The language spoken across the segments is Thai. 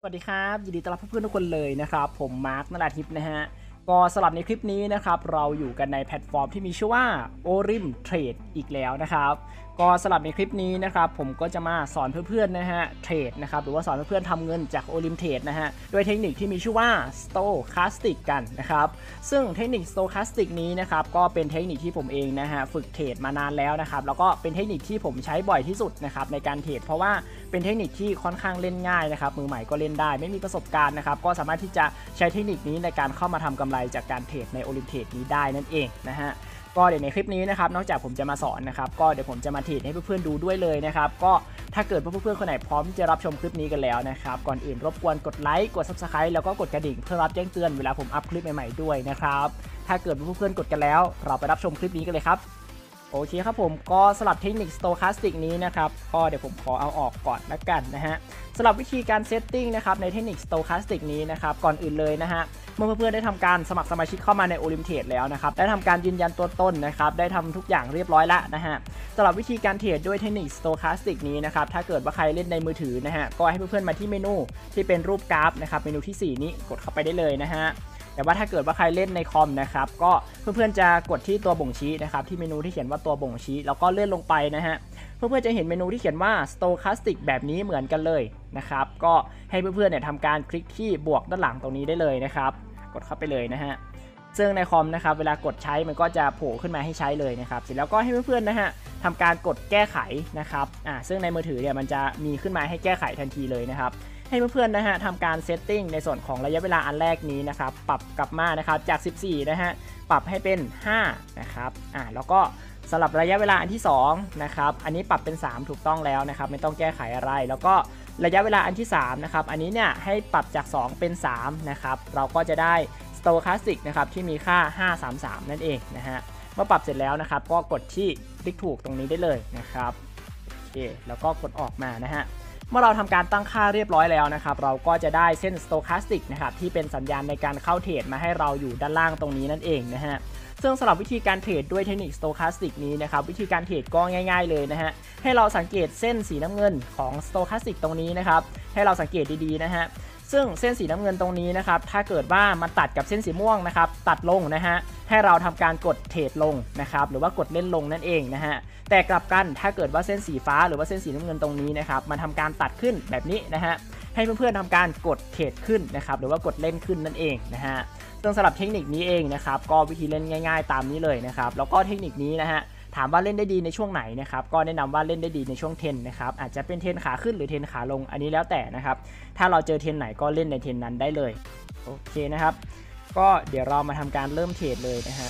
สวัสดีครับยินดีต้อนรับเพื่อนๆทุกคนเลยนะครับผมมาร์คนราธิปนะฮะก็สำหรับในคลิปนี้นะครับเราอยู่กันในแพลตฟอร์มที่มีชื่อว่า Orim Trade อีกแล้วนะครับก็สำหรับในคลิปนี้นะครับผมก็จะมาสอนเพื่อนๆนะฮะเทรดนะครับหรือว่าสอนเพื่อนๆทำเงินจาก Orim Trade นะฮะด้วยเทคนิคที่มีชื่อว่า Stochastic กันนะครับซึ่งเทคนิค Stochastic นี้นะครับก็เป็นเทคนิคที่ผมเองนะฮะฝึกเทรดมานานแล้วนะครับแล้วก็เป็นเทคนิคที่ผมใช้บ่อยที่สุดนะครับในการเทรดเพราะว่าเป็นเทคนิคที่ค่อนข้างเล่นง่ายนะครับมือใหม่ก็เล่นได้ไม่มีประสบการณ์นะครับก็สามารถที่จะใช้เทคนิคนี้ในการเข้ามาทำกำไรจากการเทรดในโอลิมเทรดนี้ได้นั่นเองนะฮะก็เดี๋ยวในคลิปนี้นะครับนอกจากผมจะมาสอนนะครับก็เดี๋ยวผมจะมาเทรดให้เพื่อนๆดูด้วยเลยนะครับก็ถ้าเกิดเพื่อนๆคนไหนพร้อมจะรับชมคลิปนี้กันแล้วนะครับก่อนอื่นรบกวนกดไลค์กด Subscribe แล้วก็กดกระดิ่งเพื่อรับแจ้งเตือนเวลาผมอัพคลิปใหม่ๆด้วยนะครับถ้าเกิดเพื่อนๆกดกันแล้วเราไปรับชมคลิปนี้กันเลยครับโอเคครับผมก็สลับเทคนิค Stochastic นี้นะครับก็เดี๋ยวผมขอเอาออกก่อนละกันนะฮะสำหรับวิธีการเซตติ้งนะครับในเทคนิค Stochastic นี้นะครับก่อนอื่นเลยนะฮะเมื่อเพื่อนๆได้ทำการสมัครสมาชิกเข้ามาใน Orim Trade แล้วนะครับได้ทำการยืนยันตัวตนนะครับได้ทำทุกอย่างเรียบร้อยแล้วนะฮะสำหรับวิธีการเทรดด้วยเทคนิค Stochastic นี้นะครับถ้าเกิดว่าใครเล่นในมือถือนะฮะก็ให้เพื่อนๆมาที่เมนูที่เป็นรูปกราฟนะครับเมนูที่4นี้กดเข้าไปได้เลยนะฮะแต่ว่าถ้าเกิดว่าใครเล่นในคอมนะครับก็เพื่อนๆจะกดที่ตัวบ่งชี้นะครับที่เมนูที่เขียนว่าตัวบ่งชี้แล้วก็เลื่อนลงไปนะฮะเพื่อนๆจะเห็นเมนูที่เขียนว่า Stochastic แบบนี้เหมือนกันเลยนะครับก็ให้เพื่อนๆเนี่ยทำการคลิกที่บวกด้านหลังตรงนี้ได้เลยนะครับกดเข้าไปเลยนะฮะซึ่งในคอมนะครับเวลากดใช้มันก็จะโผล่ขึ้นมาให้ใช้เลยนะครับเสร็จแล้วก็ให้เพื่อนๆนะฮะทำการกดแก้ไขนะครับซึ่งในมือถือเนี่ยมันจะมีขึ้นมาให้แก้ไขทันทีเลยนะครับให้เพื่อนๆนะฮะทำการเซตติ้งในส่วนของระยะเวลาอันแรกนี้นะครับปรับกลับมานะครับจาก14นะฮะปรับให้เป็น5นะครับแล้วก็สำหรับระยะเวลาอันที่2นะครับอันนี้ปรับเป็น3ถูกต้องแล้วนะครับไม่ต้องแก้ไขอะไรแล้วก็ระยะเวลาอันที่3นะครับอันนี้เนี่ยให้ปรับจาก2เป็น3นะครับเราก็จะได้ Stochastic นะครับที่มีค่า533นั่นเองนะฮะเมื่อปรับเสร็จแล้วนะครับก็กดที่คลิกถูกตรงนี้ได้เลยนะครับโอเคแล้วก็กดออกมานะฮะเมื่อเราทำการตั้งค่าเรียบร้อยแล้วนะครับเราก็จะได้เส้น Stochastic นะครับที่เป็นสัญญาณในการเข้าเทรดมาให้เราอยู่ด้านล่างตรงนี้นั่นเองนะฮะซึ่งสำหรับวิธีการเทรดด้วยเทคนิค Stochastic นี้นะครับวิธีการเทรดก็ง่ายๆเลยนะฮะให้เราสังเกตเส้นสีน้ำเงินของ Stochastic ตรงนี้นะครับให้เราสังเกตดีๆนะฮะซึ่งเส้นสีน้ำเงินตรงนี้นะครับถ้าเกิดว่ามันตัดกับเส้นสีม่วงนะครับตัดลงนะฮะให้เราทำการกดเทรดลงนะครับหรือว่ากดเล่นลงนั่นเองนะฮะแต่กลับกันถ้าเกิดว่าเส้นสีฟ้าหรือว่าเส้นสีน้ำเงินตรงนี้นะครับมันทำการตัดขึ้นแบบนี้นะฮะให้เพื่อนๆทำการกดเทรดขึ้นนะครับหรือว่ากดเล่นขึ้นนั่นเองนะฮะซึ่งสำหรับเทคนิคนี้เองนะครับก็วิธีเล่นง่ายๆตามนี้เลยนะครับแล้วก็เทคนิคนี้นะฮะถามว่าเล่นได้ดีในช่วงไหนนะครับก็แนะนำว่าเล่นได้ดีในช่วงเทรนนะครับอาจจะเป็นเทรนขาขึ้นหรือเทรนขาลงอันนี้แล้วแต่นะครับถ้าเราเจอเทรนไหนก็เล่นในเทรนนั้นได้เลยโอเคนะครับก็เดี๋ยวเรามาทำการเริ่มเทรดเลยนะฮะ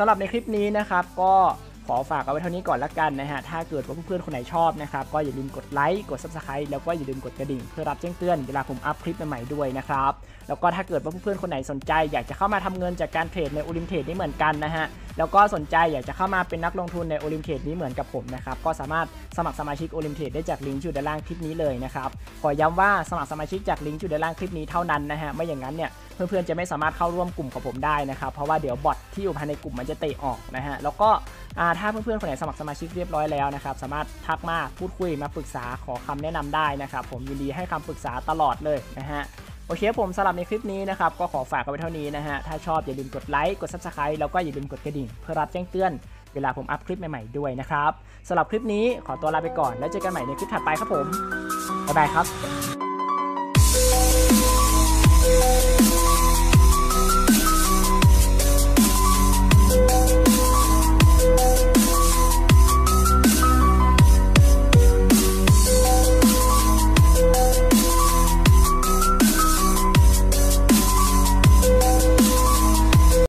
ำหรับในคลิปนี้นะครับก็ขอฝากเอาไว้เท่านี้ก่อนละกันนะฮะถ้าเกิดว่าเพื่อนๆคนไหนชอบนะครับก็อย่าลืมกดไลค์กด Subscribe แล้วก็อย่าลืมกดกระดิ่งเพื่อรับแจ้งเตือนเวลาผมอัพคลิปใหม่ๆด้วยนะครับแล้วก็ถ้าเกิดว่าเพื่อนๆคนไหนสนใจอยากจะเข้ามาทำเงินจากการเทรดในโอลิมเทรดนี้เหมือนกันนะฮะแล้วก็สนใจอยากจะเข้ามาเป็นนักลงทุนในโอลิมเทรดนี้เหมือนกับผมนะครับก็สามารถสมัครสมาชิกโอลิมเทรดได้จากลิงก์อยู่ด้านล่างคลิปนี้เลยนะครับขอย้ำว่าสมัครสมาชิกจากลิงก์อยู่ด้านล่างคลิปนี้เท่านั้นนะฮะไม่อย่างนั้นเนี่ยเพื่อนๆจะไม่สามารถเข้าร่วมกลุ่มกับผมได้นะครับเพราะว่าเดี๋ยวบอทที่อยู่ภายในกลุ่มมันจะเตะออกนะฮะแล้วก็ถ้าเพื่อนๆคนไหนสมัครสมาชิกเรียบร้อยแล้วนะครับสามารถทักมาพูดคุยมาปรึกษาขอคำแนะนำได้นะครับผมยินดีให้คำปรึกษาตลอดเลยนะฮะโอเคผมสำหรับในคลิปนี้นะครับก็ขอฝากกันไว้เท่านี้นะฮะถ้าชอบอย่าลืมกดไลค์กด Subscribe แล้วก็อย่าลืมกดกระดิ่งเพื่อรับแจ้งเตือนเวลาผมอัพคลิปใหม่ๆด้วยนะครับสำหรับคลิปนี้ขอตัวลาไปก่อนแล้วเจอกันใหม่ในคลิปถัดไปครับผมบ๊ายบายครับ